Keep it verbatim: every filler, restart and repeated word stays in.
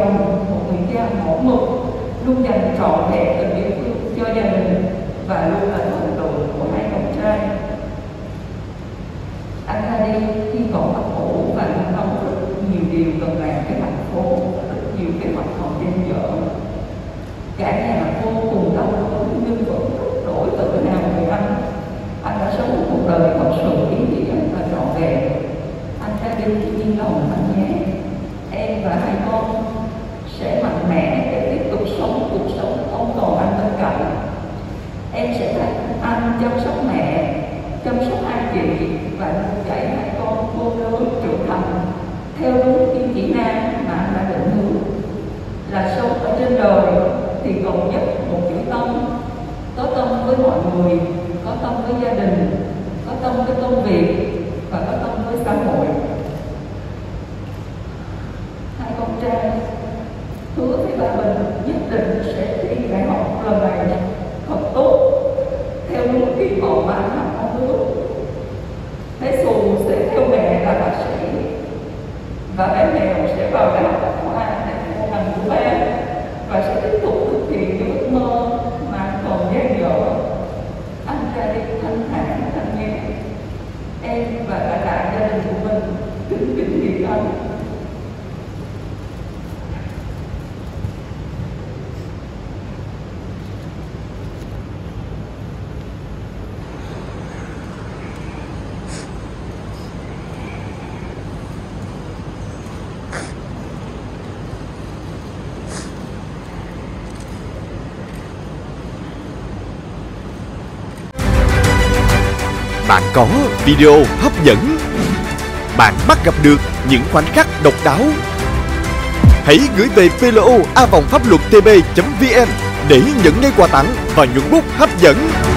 chồng, một người cha mẫu mực, luôn dành trọn vẹn tình yêu thương cho gia đình và luôn là thần tượng của hai con trai. Anh ra đi khi còn ấp ủ và lo âu rất nhiều điều cần làm cái thành phố, rất nhiều kế hoạch còn dang dở. Cả nhà vô cùng đau đớn nhưng vẫn rất đổi tự hào về anh. Anh đã sống một cuộc đời thật sự ý nghĩa và trọn vẹn. Anh ra đi yên lòng anh nhé. Em và hai con sẽ mạnh mẽ để tiếp tục sống cuộc sống không còn anh bên cạnh. Em sẽ thấy anh chăm sóc mẹ, chăm sóc hai chị và dạy hai con khôn lớn trưởng thành theo đúng kim chỉ nam mà anh đã định hướng là sống ở trên đời thì còn nhất một chữ tâm. Có tâm với mọi người, có tâm với gia đình, có tâm với công việc và có tâm với xã hội. Hai con trai hứa với bà mình nhất định sẽ thi đại học lần này thật tốt theo đúng kỳ vọng mà anh đã mong ước. Bé Xù sẽ theo mẹ là bác sĩ và bé Mèo sẽ vào đại học Bách Khoa để theo ngành của bé và sẽ tiếp tục thực hiện những ước mơ mà còn dang dở. Anh ra đi thanh thản anh nhé. Em và cả đại gia đình của mình kính kính biệt anh. Bạn có video hấp dẫn, bạn bắt gặp được những khoảnh khắc độc đáo. Hãy gửi về pê lô a vòng pháp luật t b chấm v n để nhận ngay quà tặng và nhuận bút hấp dẫn.